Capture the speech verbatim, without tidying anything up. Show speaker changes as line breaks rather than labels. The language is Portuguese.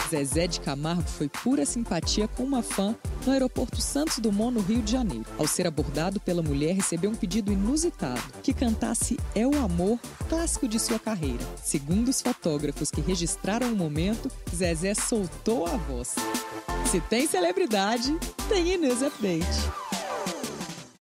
Zezé de Camargo foi pura simpatia com uma fã no aeroporto Santos Dumont, no Rio de Janeiro. Ao ser abordado pela mulher, recebeu um pedido inusitado, que cantasse É o Amor, clássico de sua carreira. Segundo os fotógrafos que registraram o momento, Zezé soltou a voz. Se tem celebridade, tem Inês Update.